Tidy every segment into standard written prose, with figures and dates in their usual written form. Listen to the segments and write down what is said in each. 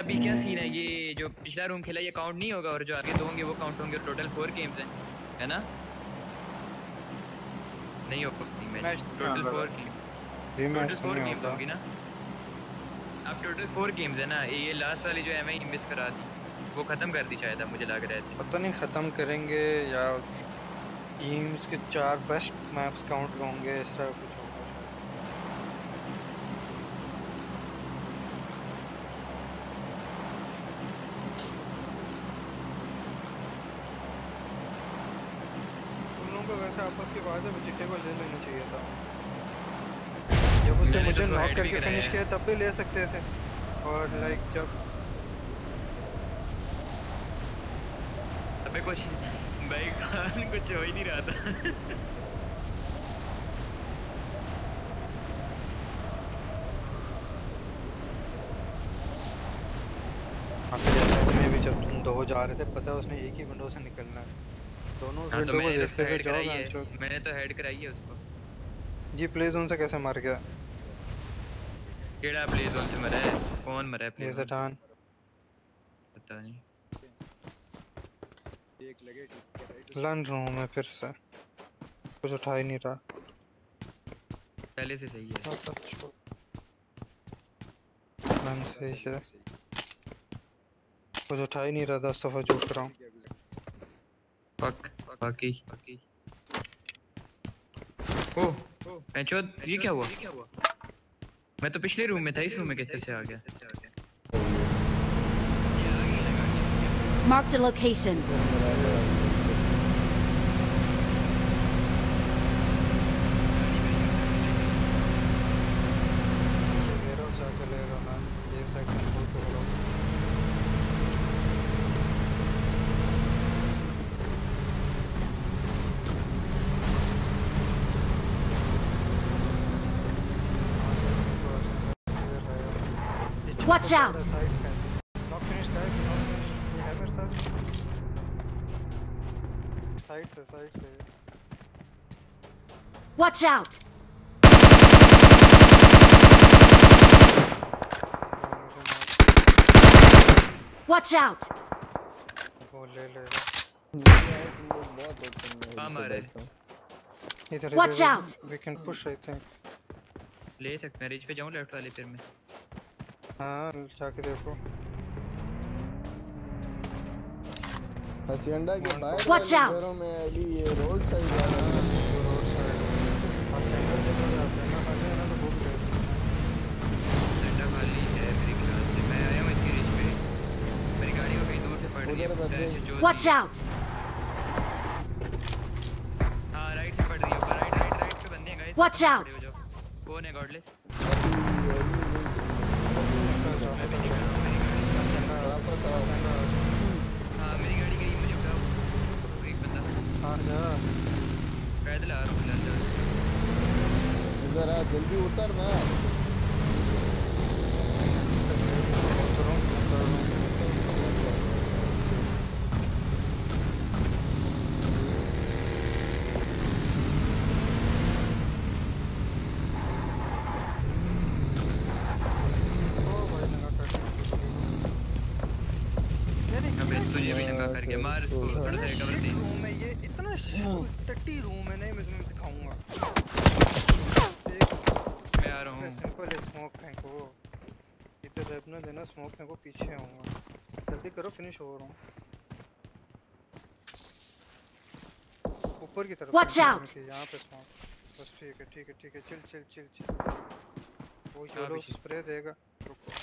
अभी क्या सीन है? ये जो पिछला रूम खेला ये काउंट नहीं होगा और जो आगे दो होंगे वो काउंट होंगे। टोटल 4 गेम्स हैं, है ना? नहीं हो सकती मैच। टोटल 4 गेम्स होंगी ना। अब टोटल 4 गेम्स है ना। ये लास्ट वाली जो है मैं मिस करा दी, वो खत्म कर दी शायद। अब मुझे लग रहा है ऐसे। पता नहीं खत्म करेंगे या टीम्स के 4 बेस्ट मैप्स काउंट होंगे, इस तरह कुछ होगा शायद। तुम लोगों को वैसे आपस की बात है विकेट को ले लेना चाहिए था। जब उसने मुझे नॉक करके फिनिश किया तब भी ले सकते थे। और लाइक जब अबे कुछ भाई खान कुछ हो ही नहीं रहा था। में भी जब तुम दो जा रहे थे, पता है उसने एक ही विंडो से निकलना है। दोनों विंडो को देखते हुए जाओ। मैंने तो हेड कराई है उसको। ये प्ले जोन से कैसे मार गया? केड़ा प्ले जोन से मरा है? कौन मरा है प्ले जोन? सेठान पता नहीं। एक लगे लंच रूम में फिर से कुछ उठा ही नहीं रहा। पहले से सही है। लंच सही है, कुछ उठा ही नहीं रहा। 10 दफा चूक रहा हूँ। बाकी ओह पंचोद, ये क्या हुआ? मैं तो पिछले रूम में था, इस रूम में कैसे से आ गया? Marked a location. Watch out! Not finished, guys. Not finished. ये है मेरे साथ। साइड से। Watch out! Watch out! वो ले इधर Watch out! We can push, I think. ले सकते हैं। रिच पे जाऊं लेफ्ट वाले फिर में? हाँ जाके देखो। हसींडा के बाहर Watch out! घरों में अली ये रोड साइड वाला रोड साइड हसींडा देखो जाते हैं ना। खाली है ना तो घूम ले। हसींडा खाली है मेरे ख्याल से। मैं आया हूं इसकी रिच पे। मेरी गाड़ी को कहीं दूर से पड़ रही है। Watch out! हां राइट से पड़ रही है ऊपर। राइट पे बंदे हैं गाइस। Watch out! कौन है गॉडलेस? हाँ मेरी गाड़ी गई, मुझे उठाओ। एक बंदा पैदल आ रहा हूँ। इधर आ, जल्दी उतर ना। तुझे भी चंगा करके मार उसको। थोड़ा सा रिकवर दे। रूम है ये, इतना टट्टी रूम है। नहीं मैं तुम्हें दिखाऊंगा। मैं आ रहा हूँ। सिंपल एक स्मोक फेंको। इधर रैप ना देना, स्मोक फेंको। पीछे आऊंगा। जल्दी करो, फिनिश हो रहा हूँ। ऊपर की तरफ। Watch out! यहाँ पे स्मोक। बस ठीक है। चिल। वो येलो स्प्रे देगा। रुको।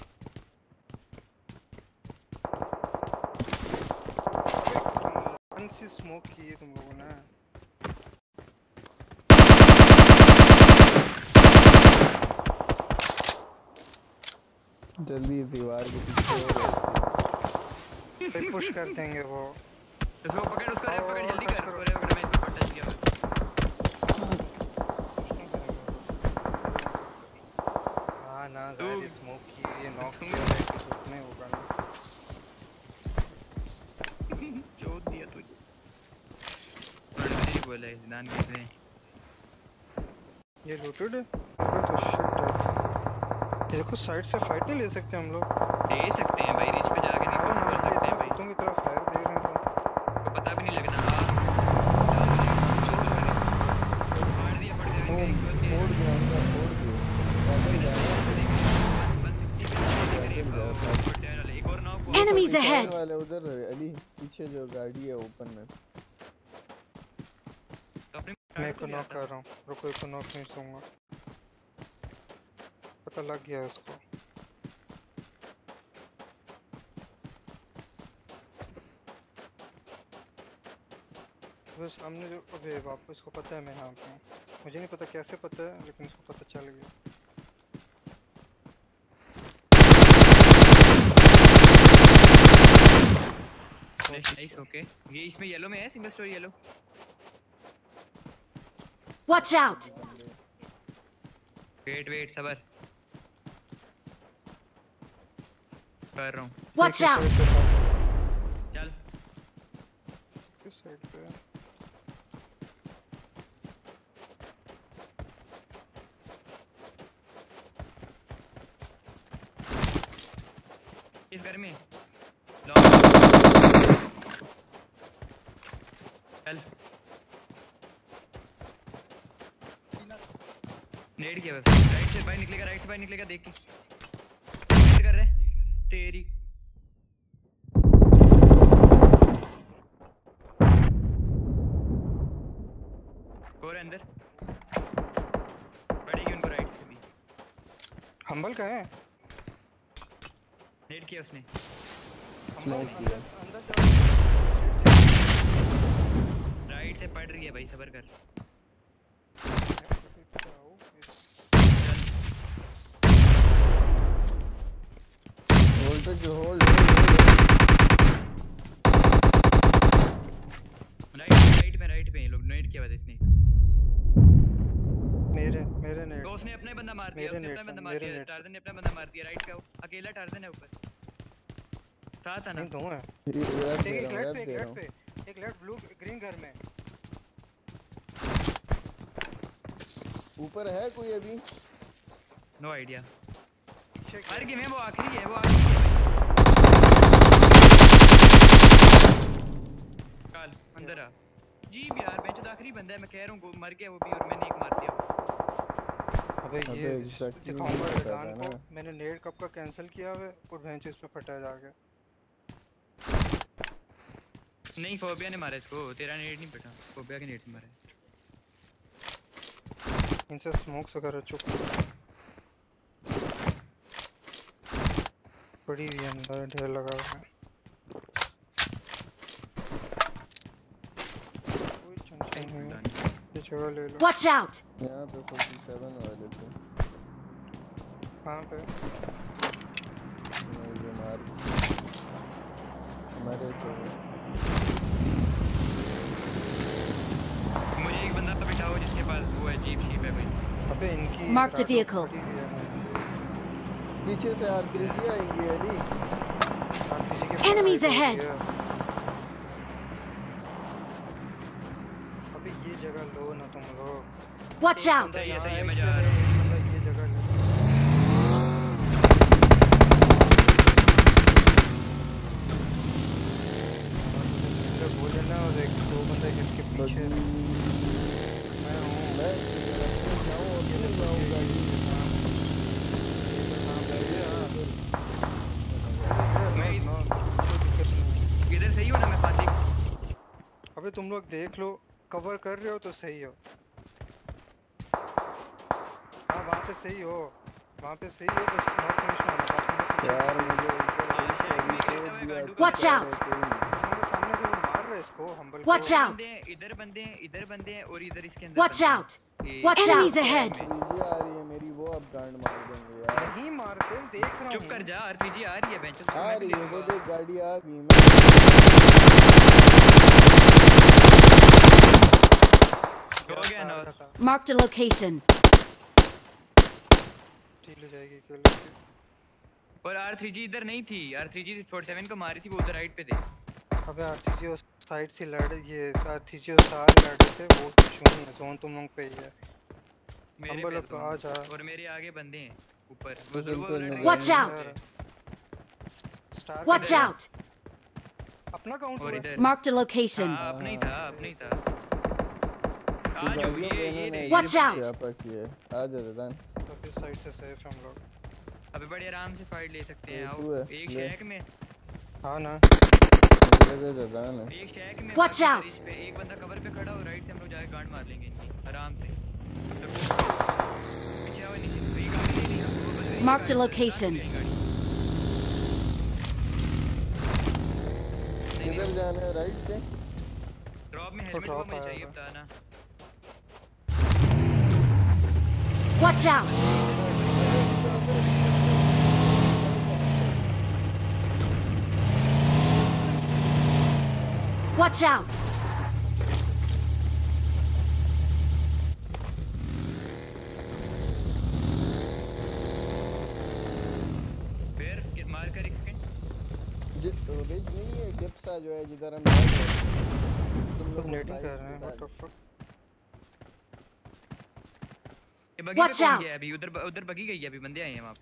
सी स्मोक की है तुम लोगों ने। जल्दी दीवार के पीछे फिर पुश कर देंगे वो। इसको पकड़, उसको रे पकड़, जल्दी कर। उसको रे पकड़। मैं इसको टच किया। हां ना ज़ाहिर स्मोक की ये नॉक किया है, कुछ नहीं होगा ना। चोद दिया तुझे। और नहीं बोला इस दान किसने? ये लूटेड है। तो शिट है। देखो साइड से फाइट नहीं ले सकते हम लोग। दे सकते हैं भाई, रिच पे जाके नहीं अरे कुछ ना बोल ये सकते इतना हैं भाई, कुत्तों की तरह फायर दे रहे हैं तो को पता भी नहीं लगना। हाँ मार दिया, पड़ वो जाएंगे 180 फोड़ दिया उनका, फोड़ दिया। पैदल जा रहा है, 160 पे पैदल जा रहा है। पड़ जाने वाले। एक और नॉक हुआ। ये Enemies 47 ahead! वाले उधर अली पीछे जो गाड़ी है ओपन में। तो अपने मैं को नॉक कर रहा हूँ। रुको इसको नॉक नहीं दूंगा। पता लग गया उसको। वो सामने जो अबे बाप इसको पता है मैं यहाँ पे हूँ। मुझे नहीं पता कैसे पता है लेकिन इसको पता चल गया। Nice okay. ये इसमें येलो में है, single storey yellow. Watch out! Wait wait सबर कर रहा हूँ। Watch एक ही out! साइड पे था। चल किस साइड पे है? इस घर में चल नेड किया बस। राइट से बाहर निकलेगा, राइट से बाहर निकलेगा, देख के नेड कर रहे तेरी। और अंदर पड़ेगी उनको राइट से भी। हम्बल कहाँ है? नेड किया उसने। स्मोक किया। अंदर जाओ। राइट से पड़ रही है भाई, सबर कर। होल्ड जो होल्ड राइट पे ये लोग नेड किया हुआ था इसने। मेरे नेट तो उसने अपना ही बंदा मार दिया, मेरे उसने नेट अपना बंदा से, मार मेरे दिया, नेट से। टार्जन ने अपना बंदा मार दिया। राइट का अकेला टार्जन है ऊपर। था ना नहीं दो है। रैप दे एक रहा हूँ, लेफ्ट रैप पे, एक दे रहा लेफ्ट हूँ। पे, एक लेफ्ट ब्लू ग्रीन घर में। ऊपर है कोई अभी? No idea. पीछे हर क्या? गेम है, वो आखिरी है, वो आखिरी है। काल अंदर आ जी यार, बेंच तो आखिरी बंदा है, मैं कह रहा हूँ मर गया वो भी, और मैंने एक मार दिया वो। अबे ये अबे एग्जैक्टली दिखाऊंगा नहीं पता रिडान था को। ना। मैंने नेट कब का कैंसिल किया हुआ है और बेंच इस पे फटा जाके। नहीं फोबिया ने मारा इसको, तेरा नेट नहीं पटा, फोबिया के नेट से मारा है। इनसे स्मोक्स वगैरह चुप पड़ी हुई है, अंदर ढेर लगा हुआ है। कोई टेंशन नहीं है, ये जगह ले लो। Watch out! यहाँ पे 47 वाले थे। कहाँ पे? ये मार हमारे से। मुझे एक बंदा तो बिठाओ जिसके पास वो है, जीप शीप है भाई। अबे इनकी Marked a राडो vehicle. पड़ी हुई है। पीछे से आरपीजी आएंगे अली। आरसीजी के Enemies पास ahead. अबे ये जगह लो ना तुम लोग। Watch एक out! बंदा सही है, यहाँ सही है, है, मैं एक जा बंदा रहा हूँ। ये जगह ले। इधर बोले ना, और एक दो बंदे हिल के पीछे। मैं हूँ। मैं जाऊँ और नहीं जाऊँगा जी। मैं कोई दिक्कत नहीं है। इधर सही हो ना, मैं फातिक। अबे तुम लोग देख लो, कवर कर रहे हो तो सही हो। हाँ वहाँ पे सही हो, वहाँ पे सही हो, बस नॉट फिनिश ना होना। बाकी मैं पीछे यार मुझे Watch out! तुम्हारे सामने से वो मार रहा है इसको हम्बल को। Watch out! इधर बंदे हैं, इधर बंदे हैं, और इधर इसके अंदर Watch बंदे हैं। out! Watch Enemies ahead! RPG आ रही है मेरी, वो अब गांड मार देंगे यार। नहीं मारते, मैं देख रहा हूँ। चुप कर जा, आरपीजी आ रही है बेंच पे, आ मैं भी रही ले है, वो लूंगा। देख गाड़ी आ गई। हो गया ना। Marked a location. ठीक हो जाएगी क्यों लेके। और R3G इधर नहीं थी, R3G 47 को मारी थी, वो उधर राइट पे थे। अबे आरसीजी उस साइड से लड़, ये आरसीजी उस स्टार लड़ रहे थे, वो इशू नहीं है, जोन तुम लोग पे ही है। मेरे हम्बल पे अब आ जा। और मेरे आगे बंदे हैं। ऊपर वो जरूर Watch out! Star Watch out! अपना काउंट और हुआ इधर Marked a location. हाँ अपना ही था अपना ही था। ये आज हो बागियों पे इन्होंने Watch ये out! क्या किया है? आ जा रदान। तो इस साइड से सेफ हम लोग। अबे बड़े आराम से फाइट ले सकते हैं। ये आओ तू है, एक ले। शैक में हाँ ना रदान है। एक शैक में Watch बाकी out! इस पे एक बंदा कवर पे खड़ा हो राइट से हम लोग जाके गांड मार लेंगे इनकी आराम से। पीछे आओ नीचे तो ये गाड़ी ले लिया। Marked a location. किधर जाना है राइट से? ड्रॉप में हेलमेट वो मुझे चाहिए बताना। Watch out! Watch out! फिर मार कर एक सेकंड। रिज नहीं है डिप्सा जो है जिधर हम जा रहे हैं। तुम लोग नेटिंग कर रहे हैं व्हाट द फक। ये बगी Watch पे कौन out! गया अभी? उधर उधर बगी गई है अभी बंदे आए हैं वहां पे।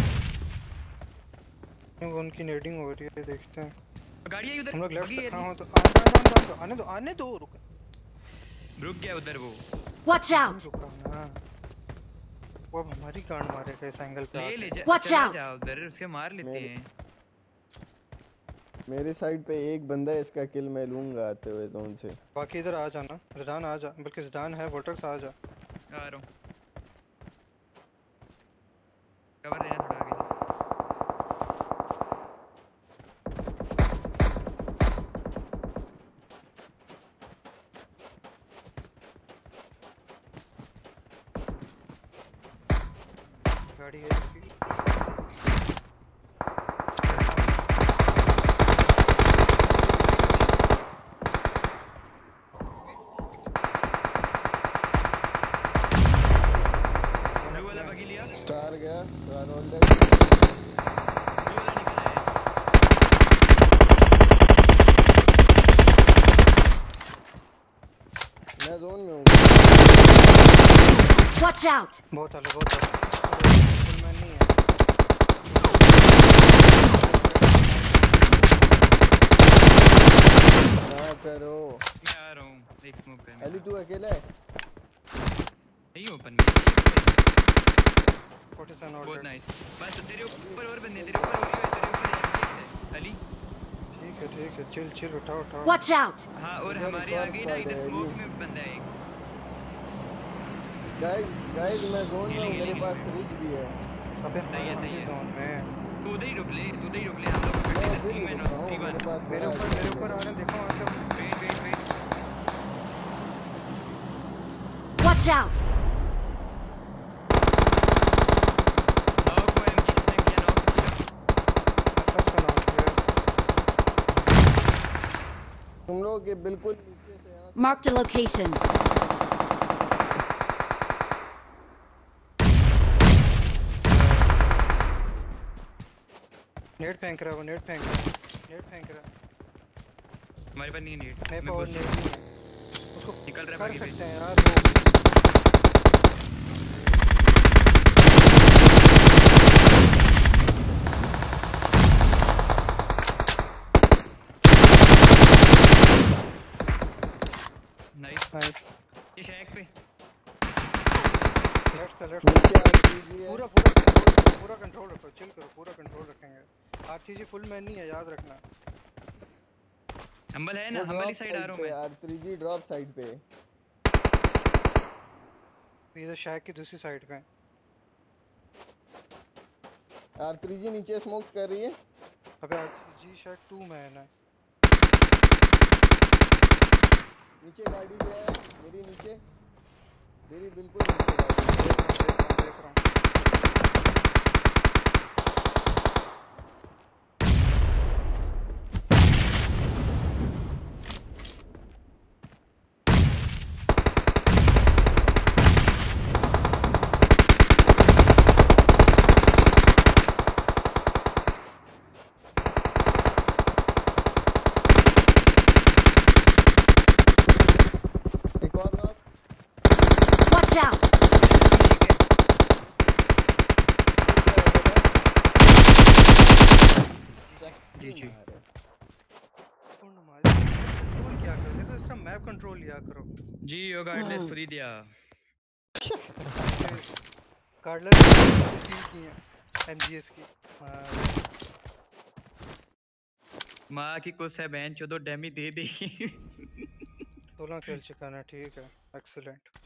वो उनकी नेटिंग हो रही है देखते हैं। गाड़ी आई उधर हम लोग लेफ्ट बगी से है हाँ अभी। हो तो आने दो रुक गया उधर वो। Watch out! रुका ना वो अब हमारी गांड मारेगा इस एंगल पे ले ले जा Watch चला out! जा उधर उसके मार लेते हैं। मेरे साइड पे एक बंदा है, इसका किल मैं लूंगा आते हुए तो उनसे। बाकी इधर आ जाना ज़िदान आ जा बल्कि ज़िदान है वोटर्स आ जा आ रहा हूं कवर देना थोड़ा आगे। गाड़ी है इसकी ब्लू वाला बगी लिया। स्टार गया, स्टार होल्डर। ब्लू वाला निकला है। मैं जोन में हूँ। Watch out! बहुत आले फुल मैन नहीं है ना करो। मैं आ रहा हूं एक स्मोक कर। अली तू अकेला है? नहीं ओपन में 47 बहुत ऑर्डर नाइस। बस तेरे ऊपर और बंदे तेरे ऊपर हो रही है तेरे ऊपर एमपीएक्स है अली। ठीक है चिल उठाओ Watch out! हां और इधर हमारे एक और आगे ना squad इधर है, स्मोक ये। में बंदा है एक। गाइस मैं जोन में हूँ, मेरे पास फ्रिज भी है। अबे सही है, सही है। जोन में तू उधर ही रुक ले हम लोग मैं 50 इधर ही में रुका हूँ, मेरे पास मेरे ऊपर आ रहे हैं देखो वहां से वेट Watch out! आओ कोई एमजी किसने किया नॉक फर्स्ट का नाम है तुम लोग के बिल्कुल नीचे से यहाँ Marked a location. नेट फेंक रहा है वो नेट फेंक रहा है हमारे पास नहीं है नीड मेरे मैं पास और घुस नेट नहीं है उसको निकल रहा है कर बाकी सकते पे। हैं यार नाइस नाइस ये शैक पे लेफ्ट नीचे RPG है। पूरा कंट्रोल रखो चिल करो पूरा कंट्रोल रखेंगे आरसीजी फुल मैन नहीं है याद रखना हम्बल है ना वो हम्बल ही drop साइड आ रहा हूं पे, मैं। RPG ड्रॉप साइड पे। इधर शैक की दूसरी साइड पे RPG नीचे स्मोक्स कर रही है। अबे आरसीजी शैक 2 मैन है नीचे गाड़ी जो है मेरी नीचे, मेरी बिल्कुल नीचे गाड़ी। देख रहा हूं एक और नॉक। Watch out! जी जी मारे कौन हमारे कंट्रोल क्या करो, देखो इस तरह मैप कंट्रोल लिया करो। जी यो गाइडलाइंस खुद ही दिया। कार्डलेस स्टील की हैं एमजीएस की। माँ की कुछ है बहन चोदो डैमी दे दी। 16 किल चिकन है, ठीक है, एक्सीलेंट।